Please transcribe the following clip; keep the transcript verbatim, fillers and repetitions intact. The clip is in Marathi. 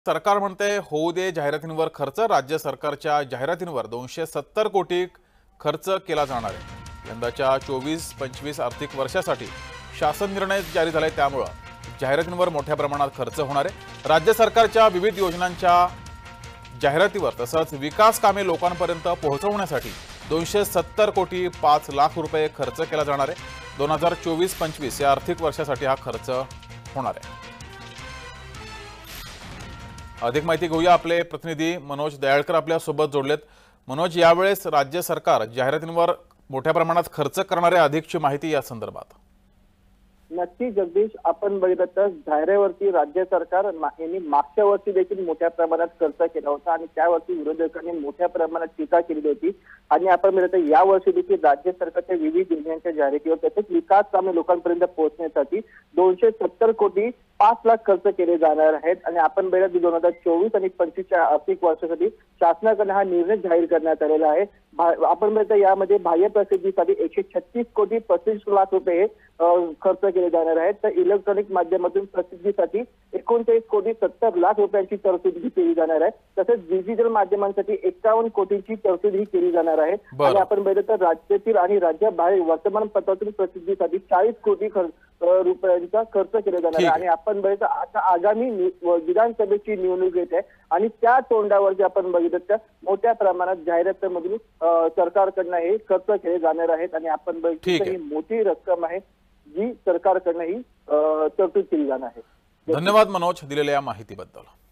सरकार म्हणते होऊ दे जाहिरातींवर खर्च। राज्य सरकारच्या जाहिरातींवर दोनशे सत्तर कोटी खर्च केला जाणार आहे। यंदाच्या चोवीस पंचवीस आर्थिक वर्षासाठी शासन निर्णय जारी झालाय, त्यामुळे जाहिरातींवर मोठ्या प्रमाणात खर्च होणार आहे। राज्य सरकारच्या विविध योजनांच्या जाहिरातीवर तसंच विकास कामे लोकांपर्यंत पोहोचवण्यासाठी दोनशे सत्तर कोटी पाच लाख रुपये खर्च केला जाणार आहे। दोन हजार चोवीस पंचवीस या आर्थिक वर्षासाठी हा खर्च होणार आहे। अधिक माहिती घेऊया, आपले प्रतिनिधी मनोज दयाळकर आपल्या सोबत जोडलेत। मनोज, यावेळेस राज्य सरकार जाहिरातींवर मोठ्या प्रमाणात खर्च करणारे अधिकची माहिती या संदर्भात। नक्की जगदीश, आपण बघितलं तर जाहिरातीवरती राज्य सरकार यांनी मागच्या वर्षी देखील मोठ्या प्रमाणात खर्च केला होता आणि त्यावरती विरोधकांनी मोठ्या प्रमाणात टीका केली होती। आणि आपण बघितलं तर या वर्षी देखील राज्य सरकारच्या विविध योजनांच्या जाहिरातीवर तसेच विकास कामे लोकांपर्यंत पोहोचण्यासाठी दोनशे सत्तर कोटी पाच लाख खर्च केले जाणार आहेत। आणि आपण बघितलं दोन हजार चोवीस आणि पंचवीसच्या आर्थिक वर्षासाठी शासनाकडून हा निर्णय जाहीर करण्यात आलेला आहे। आपण बघितलं यामध्ये बाह्य प्रसिद्धीसाठी एकशे छत्तीस कोटी पस्तीस लाख रुपये खर्च केले जाणार आहेत, तर इलेक्ट्रॉनिक माध्यमातून प्रसिद्धीसाठी एकोणचाळीस कोटी सत्तर लाख रुपयांची तरतूद ही केली जाणार आहे। तसेच डिजिटल माध्यमांसाठी एकावन्न कोटीची तरतूद ही केली जाणार आहे। आणि आपण बघितलं तर राज्यातील आणि राज्याबाहेर वर्तमानपत्रातून प्रसिद्धीसाठी चाळीस कोटी रुपयांचा खर्च केला जाणार आहे। आणि आपण बघितलं आता आगामी विधानसभेची निवडणूक येत आहे आणि त्या तोंडावरती आपण बघितलं तर मोठ्या प्रमाणात जाहिरातीमधून सरकारकडनं हे खर्च केले जाणार आहेत। आणि आपण बघितलं ही मोठी रक्कम आहे जी सरकारकडनं ही तरतूद केली जाणार आहे। धन्यवाद मनोज, दिलेल्या या माहितीबद्दल।